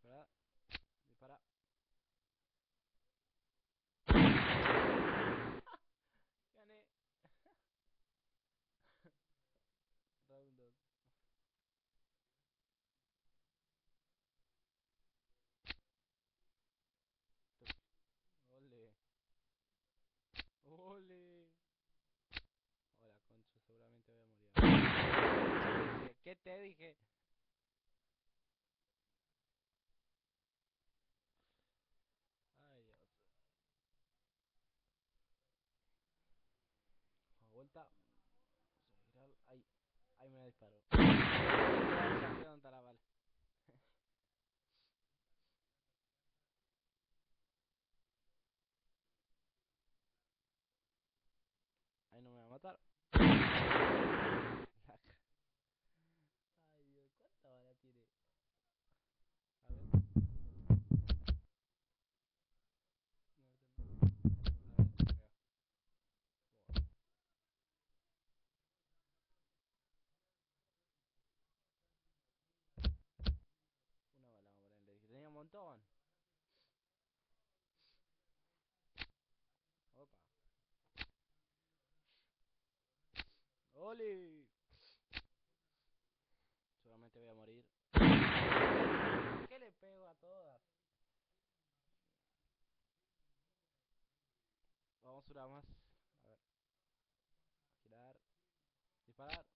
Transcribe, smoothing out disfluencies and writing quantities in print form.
Dispara. Dispara. Gané. Round 2. Ole. Ole. Hola, concho, seguramente voy a morir. ¿Qué te dije? Ay, Dios. A vuelta. Vamos a girar. Ahí. Ahí me la disparo. Ya sé dónde está la bala. Ahí no me va a matar. Ay, Dios, ¿cuánta bala tiene? A ver. No, este no. A ver, pega. Buah. Una bala vamos a ponerle. Dije, tenía un montón. Opa. ¡Oli! Seguramente voy a morir. ¿Por qué le pego a todas? Vamos una más. A ver. Girar. Disparar.